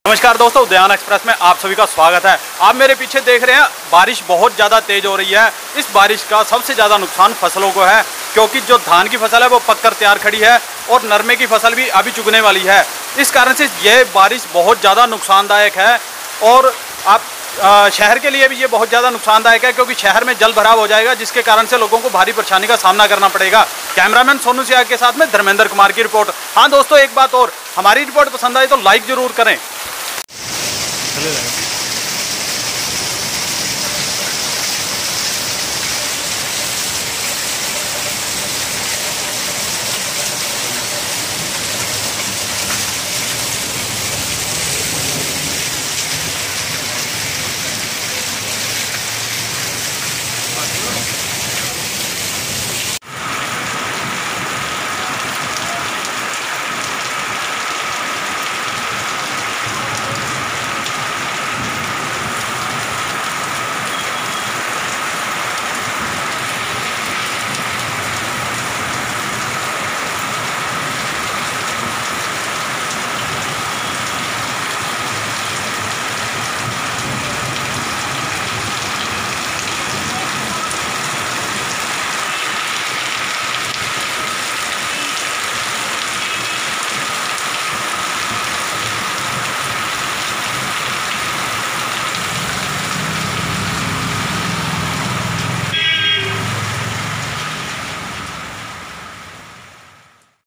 नमस्कार दोस्तों, उद्यान एक्सप्रेस में आप सभी का स्वागत है। आप मेरे पीछे देख रहे हैं बारिश बहुत ज़्यादा तेज़ हो रही है। इस बारिश का सबसे ज़्यादा नुकसान फसलों को है, क्योंकि जो धान की फसल है वो पककर तैयार खड़ी है और नरमे की फसल भी अभी चुगने वाली है। इस कारण से ये बारिश बहुत ज़्यादा नुकसानदायक है और आप शहर के लिए भी ये बहुत ज़्यादा नुकसानदायक है, क्योंकि शहर में जल भराव हो जाएगा, जिसके कारण से लोगों को भारी परेशानी का सामना करना पड़ेगा। कैमरामैन सोनू सियाग के साथ में धर्मेंद्र कुमार की रिपोर्ट। हाँ दोस्तों, एक बात और, हमारी रिपोर्ट पसंद आए तो लाइक ज़रूर करें।